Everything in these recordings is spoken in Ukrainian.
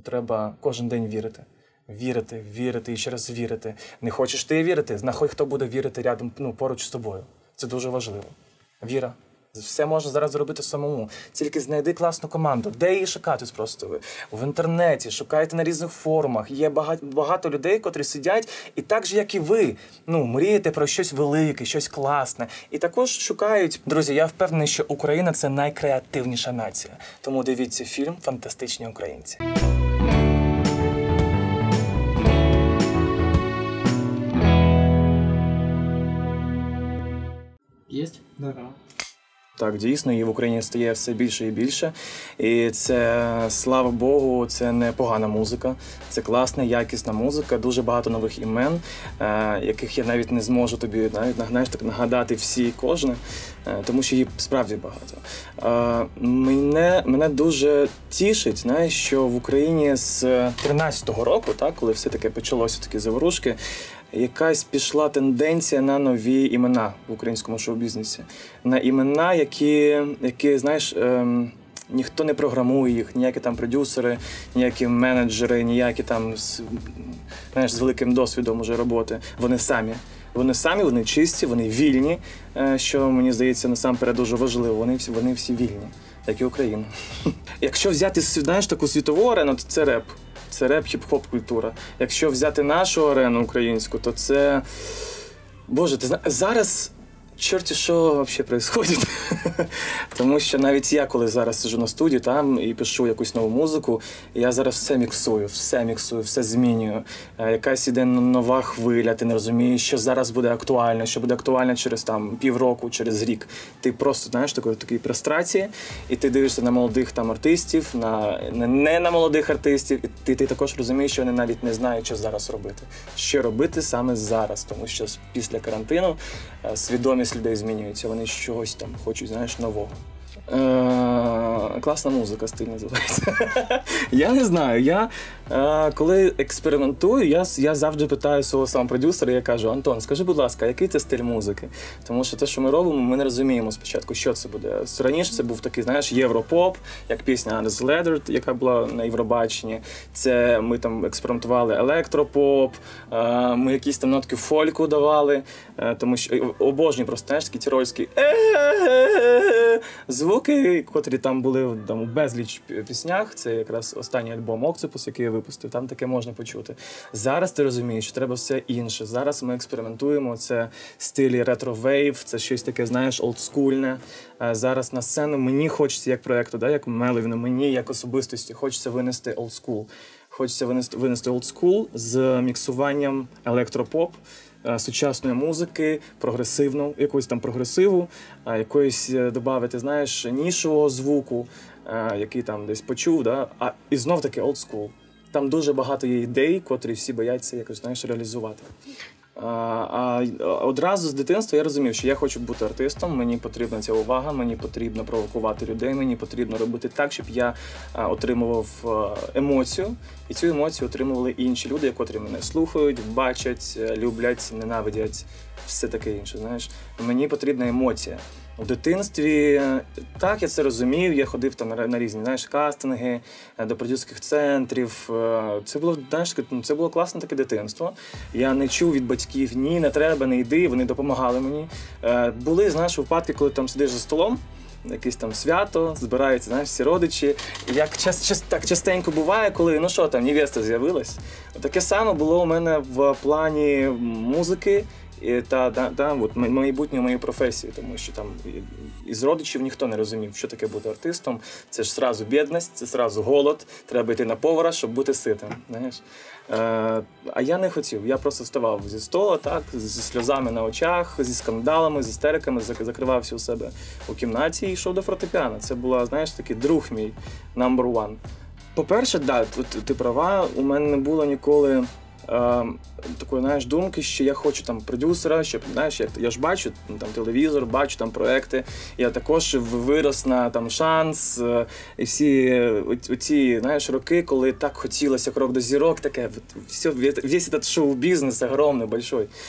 Треба кожен день вірити. Вірити, вірити і ще раз вірити. Не хочеш ти вірити, знаходь, хто буде вірити рядом, поруч з тобою. Це дуже важливо. Віра. Все можна зараз зробити самому. Тільки знайди класну команду. Де її шукати просто? В інтернеті, шукайте на різних форумах. Є багато людей, котрі сидять і так же, як і ви, мрієте про щось велике, щось класне. І також шукають. Друзі, я впевнений, що Україна – це найкреативніша нація. Тому дивіться фільм «Фантастичні українці». Есть? Да. Так, дійсно, її в Україні стає все більше і більше. І це, слава Богу, це не погана музика. Це класна, якісна музика, дуже багато нових імен, яких я навіть не зможу тобі нагадати всі і кожне, тому що її справді багато. Мене дуже тішить, що в Україні з 13-го року, так, коли все таке почалося, такі заворушки, якась пішла тенденція на нові імена в українському шоу-бізнесі. На імена, які знаєш, ніхто не програмує їх, ніякі там продюсери, ніякі менеджери, ніякі там, знаєш, з великим досвідом уже роботи. Вони самі. Вони чисті, вони вільні, що, мені здається, насамперед дуже важливо. Вони всі вільні, як і Україна. Якщо взяти, знаєш, таку світову арену, то це реп. Це реп, хіп-хоп культура. Якщо взяти нашу арену українську, то це... Боже, ти знаєш, зараз чорті що взагалі відбувається. Тому що навіть я, коли зараз сиджу на студії там і пишу якусь нову музику, я зараз все міксую, все змінюю. Якась іде нова хвиля, ти не розумієш, що зараз буде актуально, що буде актуально через півроку, через рік. Ти просто, знаєш, такої прострації, і ти дивишся на молодих артистів, не на молодих артистів, і ти також розумієш, що вони навіть не знають, що зараз робити. Що робити саме зараз, тому що після карантину свідомість людей змінюється, вони чогось там хочуть, знаєш, нового. Класна музика, стиль називається. Я не знаю, коли експериментую, я завжди питаю свого самого продюсера, я кажу: Антон, скажи, будь ласка, який це стиль музики? Тому що те, що ми робимо, ми не розуміємо спочатку, що це буде. Раніше це був такий, знаєш, європоп, як пісня Under the Leather, яка була на Євробаченні. Це ми там експериментували електропоп, ми якісь там нотки фольку давали, тому що обожнюю просто, знаєш, такі тірольські звуки, котрі там були у безліч піснях. Це якраз останній альбом «Октопус», який я випустив, там таке можна почути. Зараз ти розумієш, що треба все інше. Зараз ми експериментуємо, це стилі ретро-вейв, це щось таке, знаєш, олдскульне. Зараз на сцену мені хочеться, як проєкту, як Меловіну, мені, як особистості, хочеться винести олдскул. Хочеться винести олдскул з міксуванням електропоп, сучасної музики, якогось там прогресиву, якоїсь додати, знаєш, нішового звуку, який там десь почув, і знов-таки old school. Там дуже багато є ідей, котрі всі бояться якось, знаєш, реалізувати. Одразу з дитинства я розумів, що я хочу бути артистом, мені потрібна ця увага, мені потрібно провокувати людей, мені потрібно робити так, щоб я отримував емоцію, і цю емоцію отримували інші люди, котрі мене слухають, бачать, люблять, ненавидять, все таке інше, знаєш. Мені потрібна емоція. У дитинстві, так, я це розумів, я ходив там на різні, знаєш, кастинги, до продюсерських центрів. Це було, знаєш, це було класне таке дитинство. Я не чув від батьків: ні, не треба, не йди, вони допомагали мені. Були, знаєш, випадки, коли там сидиш за столом, якесь там свято, збираються, знаєш, всі родичі. Як так частенько буває, коли, ну що там, невеста з'явилась. Таке саме було у мене в плані музики та майбутньої моєї професії, тому що там із родичів ніхто не розумів, що таке бути артистом. Це ж зразу бідність, це зразу голод, треба йти на повара, щоб бути ситим, знаєш. А я не хотів, я просто вставав зі столу, так, зі сльозами на очах, зі скандалами, з істериками, закривався у себе у кімнаті і йшов до фортепіано. Це була, знаєш, такий друг мій, number one. По-перше, да, ти права, у мене не було ніколи такої, знаєш, думки, що я хочу там продюсера, щоб, знаєш, я ж бачу там телевізор, бачу там проекти, я також вирос на там шанс, і всі оці, знаєш, роки, коли так хотілося крок до зірок, таке, весь этот шоу-бізнес огромний, большой.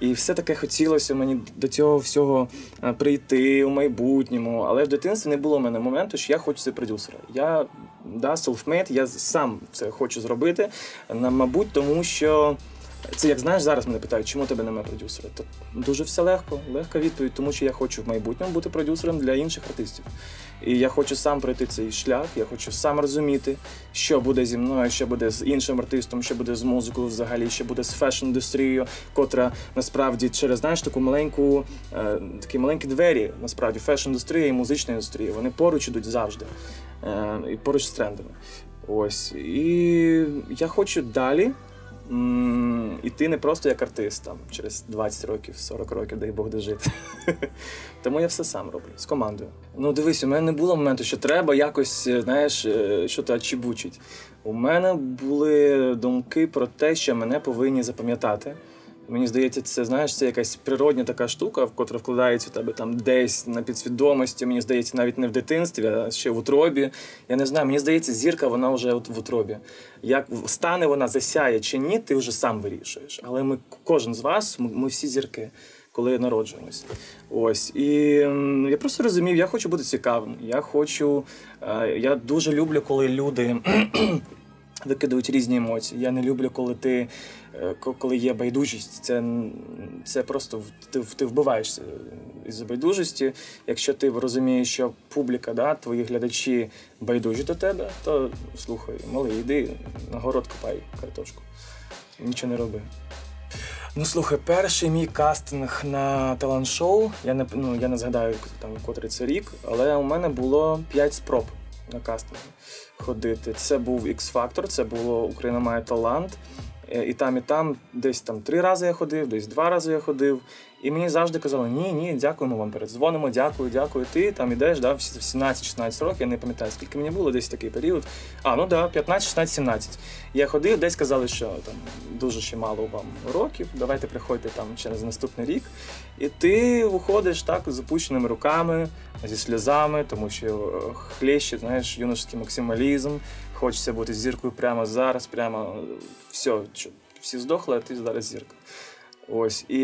І все таке хотілося мені до цього всього прийти у майбутньому. Але в дитинстві не було в мене моменту, що я хочу це продюсера. Я, self-made, я сам це хочу зробити, мабуть, тому що це, як знаєш, зараз мене питають, чому тебе немає продюсера. То дуже все легка відповідь, тому що я хочу в майбутньому бути продюсером для інших артистів. І я хочу сам пройти цей шлях, я хочу сам розуміти, що буде зі мною, що буде з іншим артистом, що буде з музикою взагалі, що буде з фешн-індустрією, котра насправді через, знаєш, такі маленькі двері, насправді, фешн-індустрія і музична індустрія, вони поруч ідуть завжди, і поруч з трендами. Ось. І я хочу далі іти не просто як артист, там, через 20 років, 40 років, дай Бог дожити. Тому я все сам роблю, з командою. Ну, дивись, у мене не було моменту, що треба якось, знаєш, що-то отчебучить. У мене були думки про те, що мене повинні запам'ятати. Мені здається, це, знаєш, це якась природня така штука, в котра вкладається у тебе там десь на підсвідомості. Мені здається, навіть не в дитинстві, а ще в утробі. Я не знаю, мені здається, зірка, вона вже в утробі. Як стане вона, засяє чи ні, ти вже сам вирішуєш. Але кожен з вас, ми всі зірки, коли народжуємося. Ось. І я просто розумів, я хочу бути цікавим. Я дуже люблю, коли люди викидають різні емоції. Я не люблю, коли є байдужість. Це просто ти вбиваєшся із байдужості. Якщо ти розумієш, що публіка, твої глядачі байдужі до тебе, то слухай, малий, йди на город копай картошку. Нічого не роби. Ну, слухай, перший мій кастинг на талант-шоу, я не згадаю, котрий це рік, але у мене було 5 спроб на кастинг ходити. Це був X-Factor, це було «Україна має талант». І там десь 3 рази я ходив, десь 2 рази я ходив. І мені завжди казали, ні, дякуємо вам, передзвонимо, дякую. Ти там ідеш, в 17-16 років, я не пам'ятаю, скільки мені було, десь такий період. 15, 16, 17. Я ходив, десь казали, що там дуже ще мало вам років, давайте приходьте там через наступний рік. І ти виходиш так з опущеними руками, зі сльозами, тому що хлещить, знаєш, юношеський максималізм, хочеться бути зіркою прямо зараз, прямо всі здохли, а ти зараз зірка. Ось, і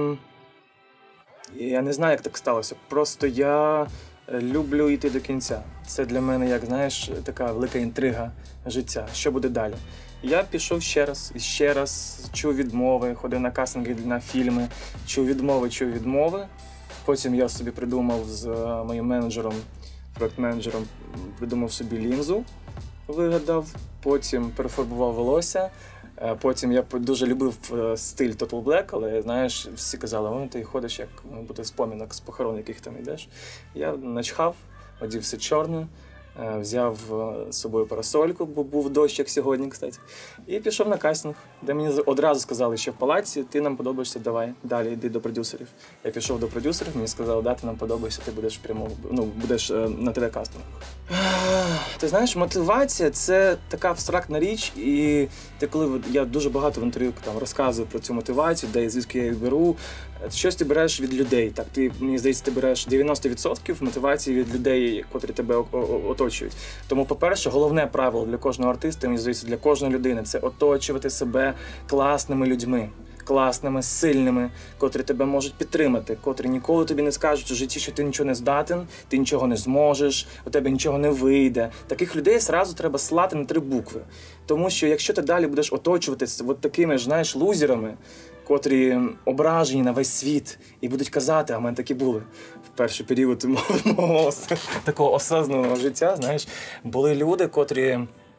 я не знаю, як так сталося, просто я люблю йти до кінця. Це для мене, як, знаєш, така велика інтрига життя, що буде далі. Я пішов ще раз, чув відмови, ходив на кастинги на фільми, чув відмови. Потім я собі придумав з моїм менеджером, проект-менеджером, придумав собі лінзу, вигадав, потім перефарбував волосся. Потім я дуже любив стиль Total Black, але, знаєш, всі казали, ти ходиш, як буде спомінок з похорон, яких там йдеш. Я начхав, одів все чорне, взяв з собою парасольку, бо був дощ, як сьогодні, кстати, і пішов на кастинг, де мені одразу сказали, що в палаці ти нам подобаєшся, давай, далі йди до продюсерів. Я пішов до продюсерів, мені сказали, ти нам подобаєшся, ти будеш будеш на ТВ-кастингах. Ти знаєш, мотивація – це така абстрактна річ, і я дуже багато в інтерв'ю розказую про цю мотивацію, де звідки я її беру. Щось ти береш від людей. Так, мені здається, ти береш 90% мотивації від людей, котрі тебе оточують. Тому, по-перше, головне правило для кожного артиста, мені здається, для кожної людини – це оточувати себе класними людьми. Класними, сильними, котрі тебе можуть підтримати, котрі ніколи тобі не скажуть у житті, що ти нічого не здатен, ти нічого не зможеш, у тебе нічого не вийде. Таких людей одразу треба слати на 3 букви. Тому що якщо ти далі будеш оточуватися такими, знаєш, лузерами, котрі ображені на весь світ і будуть казати, а в мене такі були в перший період мого такого осознаного життя, знаєш, були люди, котрі,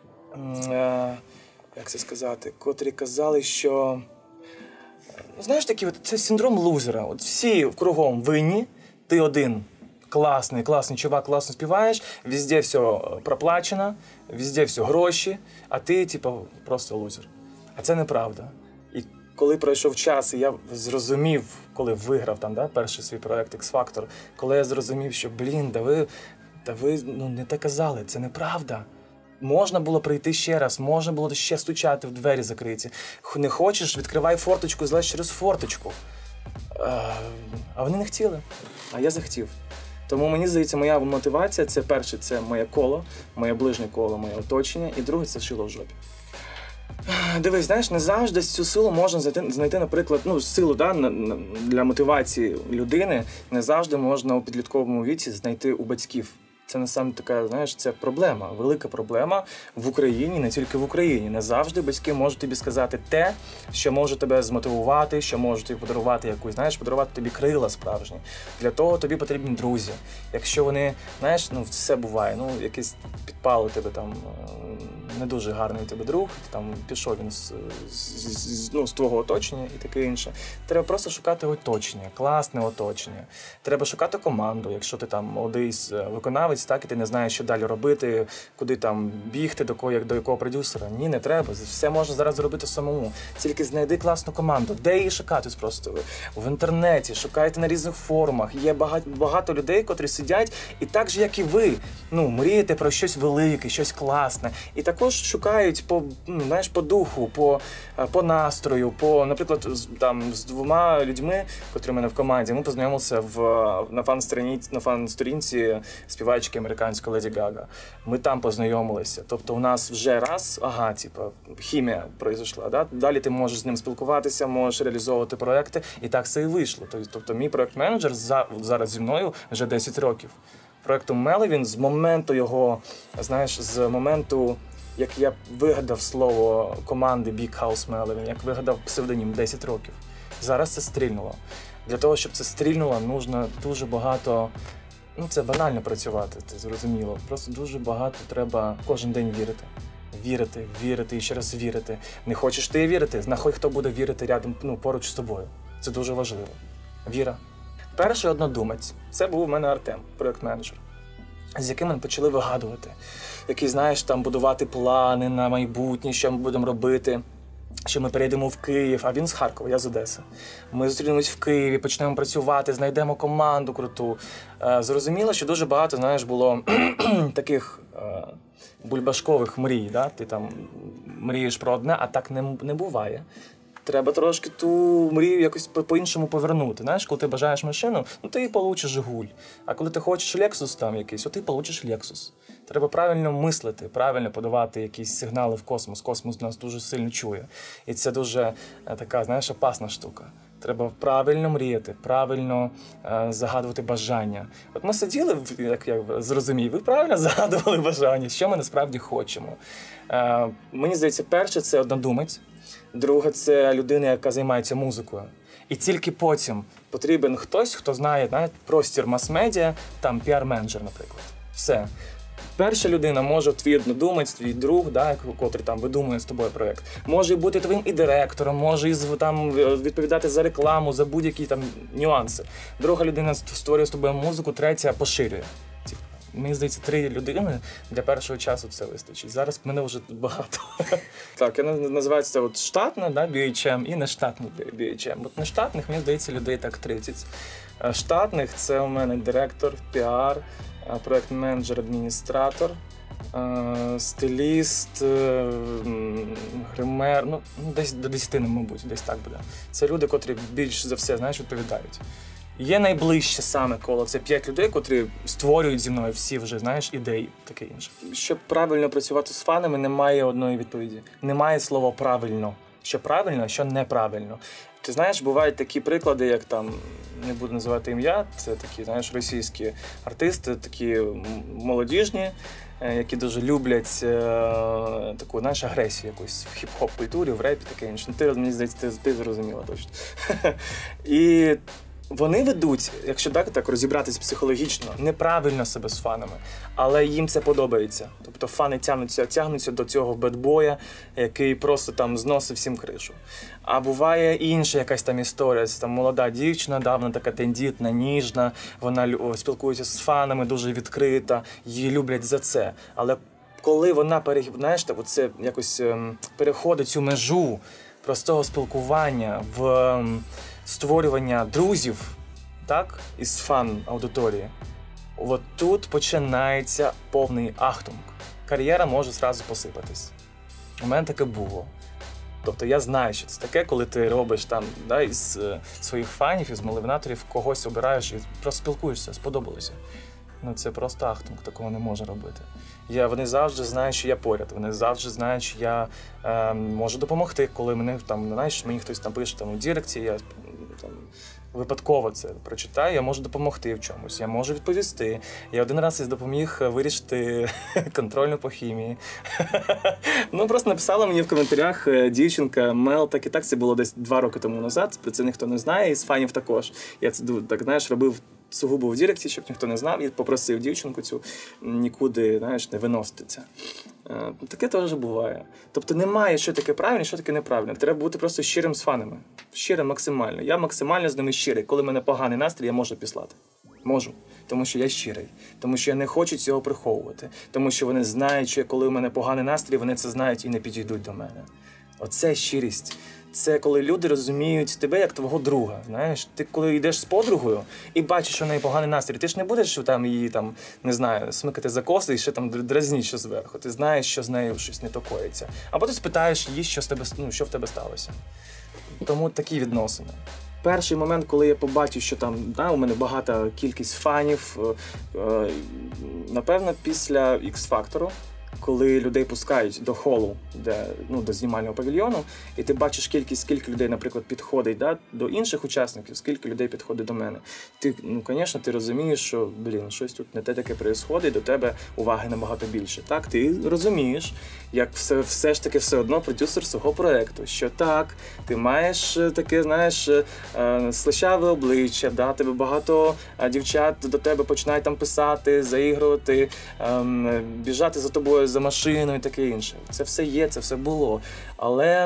як це сказати, котрі казали, що знаєш, це синдром лузера. Всі кругом винні, ти один класний чувак, класно співаєш, везде все проплачено, везде все гроші, а ти, просто лузер. А це неправда. І коли пройшов час, і я зрозумів, коли виграв перший свій проект X-Factor, коли я зрозумів, що, ви не те казали, це неправда. Можна було прийти ще раз, можна було ще стучати в двері закриті. Не хочеш, відкривай форточку і злазь через форточку. А вони не хотіли, а я захотів. Тому мені здається, моя мотивація – це перше, це моє коло, моє ближнє коло, моє оточення, і друге – це шило в жопі. Дивись, знаєш, не завжди цю силу можна знайти, наприклад, силу для мотивації людини не завжди можна у підлітковому віці знайти у батьків. Це насаме така, знаєш, це проблема, велика проблема в Україні, не тільки в Україні. Не завжди батьки можуть тобі сказати те, що може тебе змотивувати, що може тобі подарувати якусь, знаєш, подарувати тобі крила справжні. Для того тобі потрібні друзі. Якщо вони, знаєш, все буває, якийсь підпал у тебе там, не дуже гарний у тебе друг, там пішов він з твого оточення і таке інше. Треба просто шукати оточення, класне оточення. Треба шукати команду, якщо ти там молодий виконавець, так, і ти не знаєш, що далі робити, куди там бігти, до якого продюсера. Ні, не треба. Все можна зараз зробити самому. Тільки знайди класну команду. Де її шукати просто? В інтернеті, шукайте на різних форумах. Є багато людей, котрі сидять і так же, як і ви, мрієте про щось велике, щось класне. І також шукають по духу, по настрою, наприклад, з двома людьми, котрі в мене в команді, ми познайомилися на фан-сторінці співачки американської Леді Гага. Ми там познайомилися. Тобто у нас вже раз, хімія пройшла. Да? Далі ти можеш з ним спілкуватися, можеш реалізовувати проекти. І так все і вийшло. Тобто мій проект-менеджер зараз зі мною вже 10 років. Проекту Мелі, він з моменту його, з моменту, як я вигадав слово команди Big House Melody, як вигадав псевдонім 10 років. Зараз це стрільнуло. Для того, щоб це стрільнуло, потрібно дуже багато, це банально працювати, це зрозуміло. Просто дуже багато треба кожен день вірити. Вірити і ще раз вірити. Не хочеш ти вірити, знаходь, хто буде вірити рядом, поруч з тобою. Це дуже важливо. Віра. Перший однодумець. Це був у мене Артем, проєкт-менеджер, з яким ми почали вигадувати. Який, будувати плани на майбутнє, що ми будемо робити, що ми перейдемо в Київ, а він з Харкова, я з Одеси. Ми зустрінемось в Києві, почнемо працювати, знайдемо команду круту. Зрозуміло, що дуже багато, було таких бульбашкових мрій, да? Ти там мрієш про одне, а так не буває. Треба трошки ту мрію якось по-іншому повернути. Знаєш, коли ти бажаєш машину, ти її получиш Жигуль. А коли ти хочеш Lexus там якийсь, ти получиш Lexus. Треба правильно мислити, правильно подавати якісь сигнали в космос. Космос нас дуже сильно чує. І це дуже така, опасна штука. Треба правильно мріяти, правильно загадувати бажання. От ми сиділи, як я зрозумів, ви правильно загадували бажання, що ми насправді хочемо. Мені здається, перше – це однодумець. Друге – це людина, яка займається музикою. І тільки потім потрібен хтось, хто знає, простір мас-медіа, там піар-менеджер, наприклад. Все. Перша людина може твій однодумець, твій друг, котрий там видумує з тобою проєкт. Може бути твоїм і директором, може відповідати за рекламу, за будь-які там нюанси. Друга людина створює з тобою музику, третя поширює. Мені здається, 3 людини для першого часу це вистачить. Зараз мене вже багато. Так, я називаю це штатна, BHM, і нештатний BHM. От нештатних, мені здається, людей так 30. Штатних – це у мене директор, піар, проєкт-менеджер, адміністратор, стиліст, гример, десь до 10, мабуть, десь так буде. Це люди, котрі більш за все, відповідають. Є найближче саме коло, це 5 людей, котрі створюють зі мною всі вже, ідеї, таке інше. Щоб правильно працювати з фанами, немає одної відповіді. Немає слова «правильно». Що правильно, а що неправильно. Ти знаєш, бувають такі приклади, як там, не буду називати ім'я, це такі, російські артисти, такі молодіжні, які дуже люблять таку, агресію якусь в хіп-хоп культурі, в репі, таке інше. Мені здається, ти зрозуміла точно. І вони ведуть, якщо так розібратись психологічно, неправильно себе з фанами, але їм це подобається. Тобто фани тягнуться до цього бедбоя, який просто там зносить всім кришу. А буває інша якась там історія, це там молода дівчина, вона така тендітна, ніжна, вона спілкується з фанами, дуже відкрита, її люблять за це. Але коли вона переходить цю межу простого спілкування в створювання друзів, із фан-аудиторії, от тут починається повний ахтунг. Кар'єра може зразу посипатись. У мене таке було. Тобто я знаю, що це таке, коли ти робиш із своїх фанів, із малевнаторів, когось обираєш і просто спілкуєшся, сподобалося. ну це просто ахтунг, такого не може робити. Вони завжди знають, що я поряд, вони завжди знають, що я можу допомогти, коли мене там, знаєш, мені хтось напише там у Діректі, я там випадково це прочитаю, я можу допомогти в чомусь, я можу відповісти. Я один раз допоміг вирішити контрольну по хімії. Ну, просто написала мені в коментарях дівчинка, Мел, так і так, це було десь 2 роки тому назад, про це ніхто не знає, і з фанів також. Я це, так, знаєш, робив сугубо в Діректі, щоб ніхто не знав, і попросив дівчинку цю нікуди, знаєш, не виносити це. Таке теж буває. Тобто немає, що таке правильно, що таке неправильно. Треба бути просто щирим з фанами. Щирим максимально. Я максимально з ними щирий. Коли в мене поганий настрій, я можу післати. Можу. Тому що я щирий. Тому що я не хочу цього приховувати. Тому що вони знають, що коли в мене поганий настрій, вони це знають і не підійдуть до мене. Оце щирість. Це коли люди розуміють тебе як твого друга. Знаєш, ти коли йдеш з подругою і бачиш, що в неї поганий настрій, ти ж не будеш там її там, не знаю, смикати за коси і ще там дразніть що зверху. Ти знаєш, що з нею щось не токоїться. Або ти спитаєш її, що в тебе сталося. Тому такі відносини. Перший момент, коли я побачив, що там у мене багата кількість фанів, напевно, після X-Factor, коли людей пускають до холу, до знімального павільйону, і ти бачиш скільки людей, наприклад, підходить до інших учасників, скільки людей підходить до мене. Ти, звісно, ти розумієш, що, щось тут не те таке відбувається, до тебе уваги набагато більше. Так, ти розумієш, як все ж таки все одно продюсер свого проєкту, що так, ти маєш таке, знаєш, слащаве обличчя, тебе багато дівчат до тебе починають там писати, заігрувати, біжати за тобою за машиною і таке інше. Це все є, це все було. Але,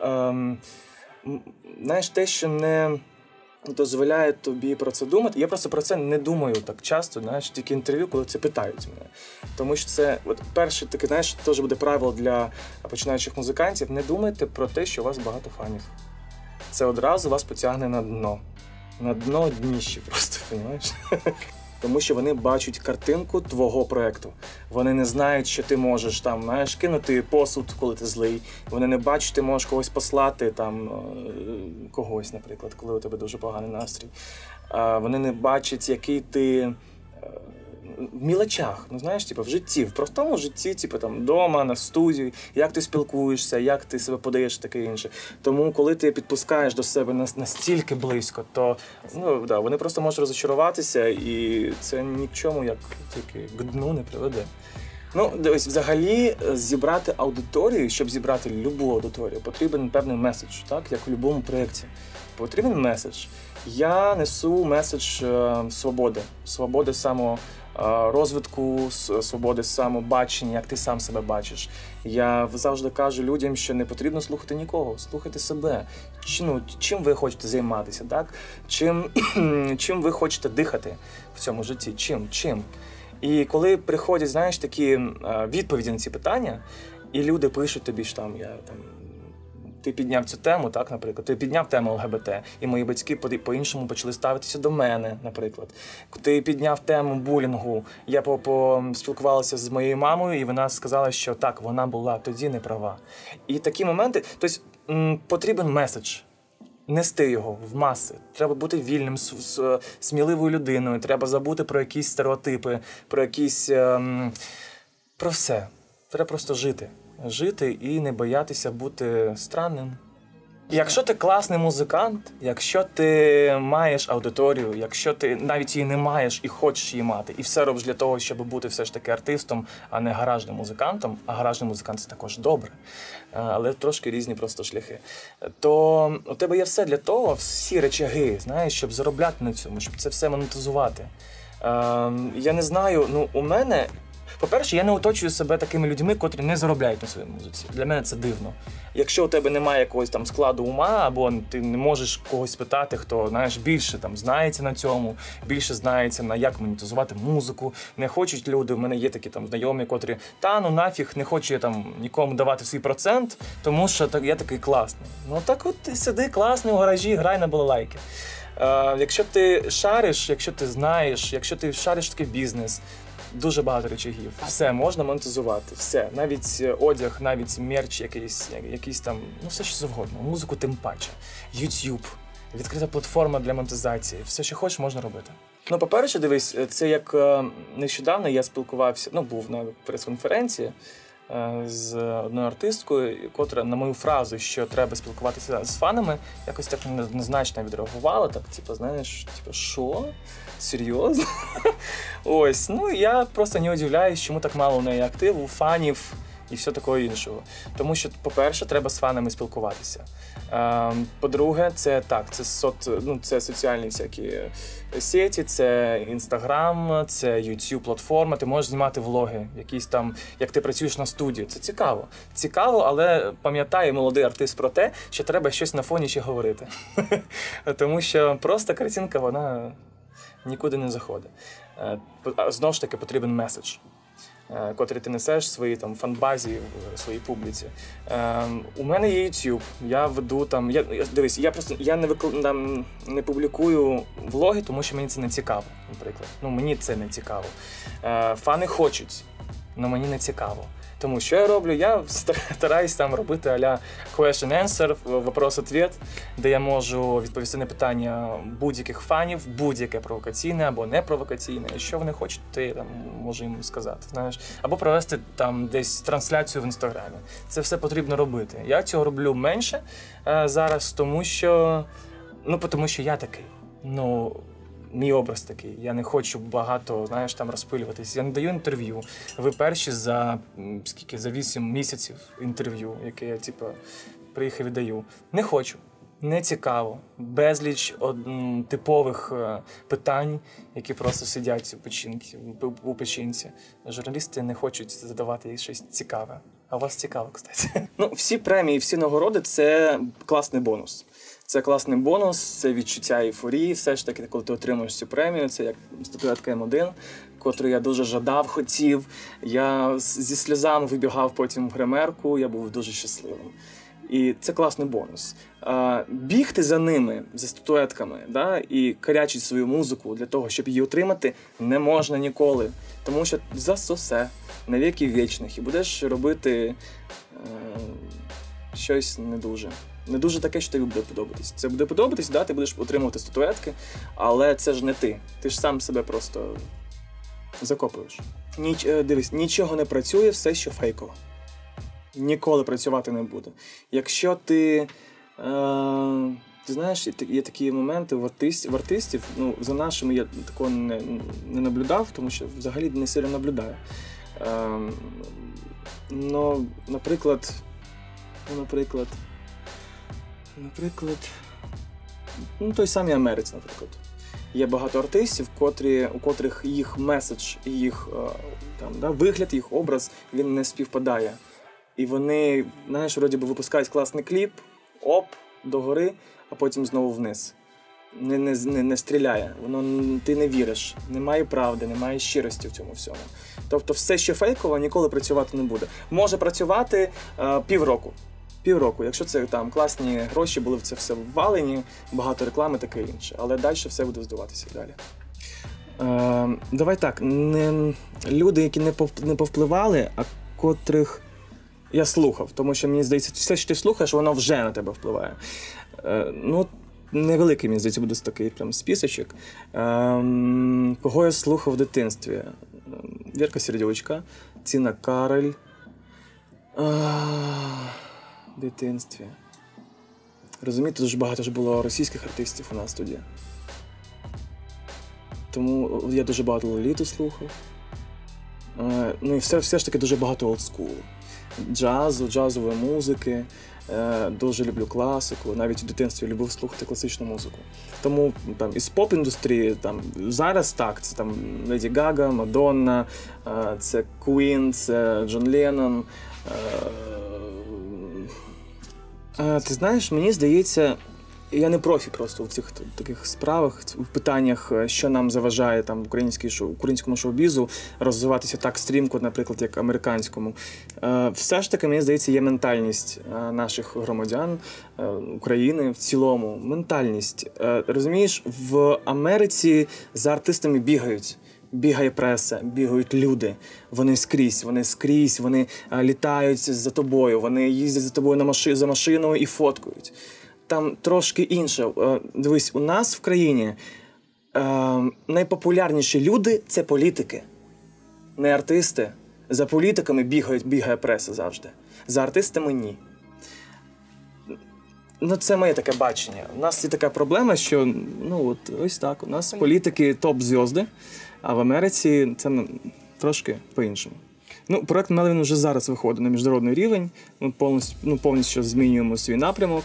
знаєш, те, що не дозволяє тобі про це думати, я просто про це не думаю так часто, знаєш, тільки інтерв'ю, коли це питають мене. Тому що це, перше таке, знаєш, теж буде правило для починаючих музикантів, не думайте про те, що у вас багато фанів. Це одразу вас потягне на дно. На дно дніще просто, розумієш? Тому що вони бачать картинку твого проєкту. Вони не знають, що ти можеш там, знаєш, кинути посуд, коли ти злий. Вони не бачать, що ти можеш когось послати, там, когось, наприклад, коли у тебе дуже поганий настрій. Вони не бачать, який ти в мілочах, знаєш, в житті, в простому житті, там, вдома, на студії, як ти спілкуєшся, як ти себе подаєш, таке інше. Тому, коли ти підпускаєш до себе настільки близько, то, вони просто можуть розчаруватися, і це ні к чому, як тільки к дну не приведе. Ось, взагалі, зібрати аудиторію, щоб зібрати любу аудиторію, потрібен певний меседж, так, як у будь-якому проєкті. Потрібен меседж. Я несу меседж свободи саморозвитку, свободи самобачення, як ти сам себе бачиш. Я завжди кажу людям, що не потрібно слухати нікого, слухайте себе. Чим ви хочете займатися, так? Чим ви хочете дихати в цьому житті? Чим? І коли приходять, знаєш, такі відповіді на ці питання, і люди пишуть тобі, що ти підняв цю тему, так, наприклад, ти підняв тему ЛГБТ, і мої батьки по-іншому почали ставитися до мене, наприклад. Ти підняв тему булінгу, я поспілкувалася з моєю мамою, і вона сказала, що так, вона була тоді не права. І такі моменти, тобто потрібен меседж. Нести його в маси. Треба бути вільним, сміливою людиною, треба забути про якісь стереотипи, про якісь... про все. Треба просто жити. Жити і не боятися бути странним. Якщо ти класний музикант, якщо ти маєш аудиторію, якщо ти навіть її не маєш і хочеш її мати, і все робиш для того, щоб бути все ж таки артистом, а не гаражним музикантом, а гаражний музикант – це також добре, але трошки різні просто шляхи, то у тебе є все для того, всі речаги, знаєш, щоб заробляти на цьому, щоб це все монетизувати. Я не знаю, у мене... По-перше, я не оточую себе такими людьми, котрі не заробляють на своїй музиці. Для мене це дивно. Якщо у тебе немає якогось там складу ума, або ти не можеш когось питати, хто, знаєш, більше там знається на цьому, більше знається на як монетизувати музику, не хочуть люди, в мене є такі там знайомі, котрі, нафіг, не хочу я там нікому давати свій процент, тому що я такий класний. Так от ти сиди класний у гаражі, грай на балалайки. Якщо ти шариш, якщо ти знаєш, якщо ти шариш такий бізнес, дуже багато речагів. Все можна монетизувати, все. Навіть одяг, навіть мерч якийсь там, все що завгодно. Музику тим паче. YouTube, відкрита платформа для монетизації. Все, що хочеш, можна робити. Ну, по-перше, дивись, це як нещодавно я спілкувався, ну, був на прес-конференції з одною артисткою, котра на мою фразу, що треба спілкуватися з фанами, якось так незначно відреагувала, так, типу, знаєш, типу, що? Серйозно? Ось, ну, я просто не удивляюсь, чому так мало у неї активу, фанів і все такого іншого. Тому що, по-перше, треба з фанами спілкуватися. По-друге, це так, це соціальні всякі сеті, це Instagram, це YouTube-платформа, ти можеш знімати влоги, якісь там, як ти працюєш на студії. Це цікаво. Цікаво, але пам'ятає молодий артист про те, що треба щось на фоні ще говорити. Тому що просто картинка, вона нікуди не заходить. Знову ж таки, потрібен меседж, котрий ти несеш своїй там фан-базі, своїй публіці. У мене є YouTube, я веду там, дивись, я не публікую влоги, тому що мені це не цікаво, наприклад. Ну, мені це не цікаво. Фани хочуть, але мені не цікаво. Тому що я роблю? Я стараюсь там робити а-ля question-answer, вопрос-ответ, де я можу відповісти на питання будь-яких фанів, будь-яке провокаційне або не провокаційне. І що вони хочуть, то я там можу їм сказати, знаєш. Або провести там десь трансляцію в Інстаграмі. Це все потрібно робити. Я цього роблю менше зараз, тому що я такий. Ну, мій образ такий. Я не хочу багато, знаєш, там розпилюватись. Я не даю інтерв'ю. Ви перші за 8 місяців інтерв'ю, яке я, приїхав і даю. Не хочу. Не цікаво. Безліч типових питань, які просто сидять у печінці. Журналісти не хочуть задавати щось цікаве. А у вас цікаво, кстати. Ну, всі премії, всі нагороди – це класний бонус. Це класний бонус, це відчуття ейфорії. Все ж таки, коли ти отримуєш цю премію, це як статуетка М1, котру я дуже жадав, хотів. Я зі сльозами вибігав потім в гримерку, я був дуже щасливим. І це класний бонус. Бігти за ними, за статуетками, да, і карячити свою музику для того, щоб її отримати, не можна ніколи. Тому що засосе на віки вічних і будеш робити щось не дуже. Не дуже таке, що тобі буде подобатись. Це буде подобатись, да, ти будеш отримувати статуетки, але це ж не ти. Ти ж сам себе просто закопуєш. Дивись, нічого не працює, все, що фейково. Ніколи працювати не буде. Якщо ти знаєш, є такі моменти в артистів, ну, за нашими я такого не наблюдав, тому що взагалі не сильно наблюдаю. Наприклад, той самій Америці, наприклад. Є багато артистів, у котрих їх меседж, їх вигляд, їх образ, він не співпадає. І вони, знаєш, вроді би випускають класний кліп, догори, а потім знову вниз. Не стріляє, ти не віриш, немає правди, немає щирості в цьому всьому. Тобто все, що фейково, ніколи працювати не буде. Може працювати півроку, якщо це там класні гроші, були в це все ввалені, багато реклами, таке інше. Але далі все буде здаватися далі. Давай так, люди, які не повпливали, а котрих я слухав, тому що, мені здається, все, що ти слухаєш, воно вже на тебе впливає. Невеликий, мені здається, буде такий прям списочок. Кого я слухав в дитинстві? Вірка Сердючка, Тіна Кароль. В дитинстві. Розумієте, дуже багато ж було російських артистів у нас тоді. Тому я дуже багато Лоліту слухав. Ну і все ж таки дуже багато олдскулу. Джазової музики. Дуже люблю класику. Навіть у дитинстві любив слухати класичну музику. Тому там із поп-індустрії зараз так, це там Леді Гага, Мадонна, це Квін, це Джон Леннон. Ти знаєш, мені здається, я не профі просто в цих таких справах, в питаннях, що нам заважає там українському шоу-бізу розвиватися так стрімко, наприклад, як американському. Все ж таки, мені здається, є ментальність наших громадян, України в цілому. Ментальність. Розумієш, в Америці за артистами бігають. Бігає преса, бігають люди. Вони скрізь, вони літають за тобою, вони їздять за тобою за машиною і фоткають. Там трошки інше. Дивись, у нас в країні найпопулярніші люди – це політики, не артисти. За політиками бігає преса завжди, за артистами – ні. Ну, це моє таке бачення. У нас є така проблема, що, ось так, у нас політики топ-зв'язки, а в Америці це трошки по-іншому. Проект Мелвін вже зараз виходить на міжнародний рівень. Ми повністю змінюємо свій напрямок,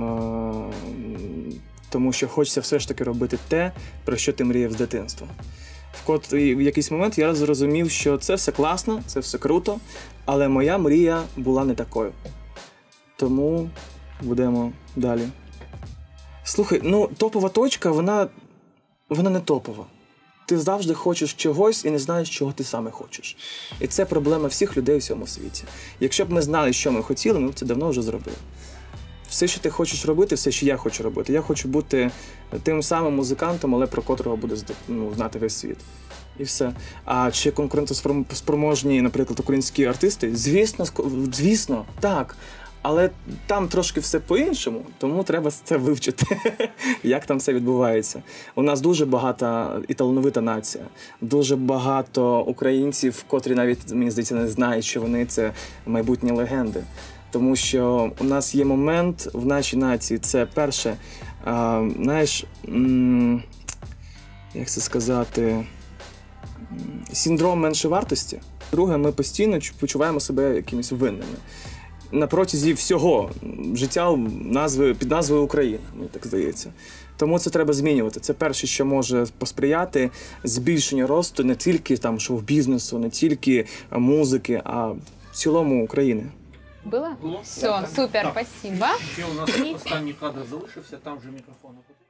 тому що хочеться все ж таки робити те, про що ти мріяв з дитинства. В якийсь момент я зрозумів, що це все класно, це все круто, але моя мрія була не такою. Тому будемо далі. Слухай, топова точка, вона не топова. Ти завжди хочеш чогось і не знаєш, чого ти саме хочеш. І це проблема всіх людей у всьому світі. Якщо б ми знали, що ми хотіли, ми б це давно вже зробили. Все, що ти хочеш робити, все, що я хочу робити. Я хочу бути тим самим музикантом, але про котрого буде знати весь світ. І все. А чи конкурентоспроможні, наприклад, українські артисти? Звісно, так. Але там трошки все по-іншому, тому треба це вивчити, як там все відбувається. У нас дуже багата і талановита нація, дуже багато українців, котрі навіть, мені здається, не знають, що вони – це майбутні легенди. Тому що у нас є момент в нашій нації, це перше, як це сказати, синдром меншовартості. Друге, ми постійно почуваємо себе якимись винними. На протязі всього життя під назвою Україна, мені так здається. Тому це треба змінювати. Це перше, що може посприяти збільшенню росту не тільки шоу-бізнесу, не тільки музики, а в цілому України. Було? Все, супер, спасибо. Ще у нас останній кадр залишився, там вже мікрофон.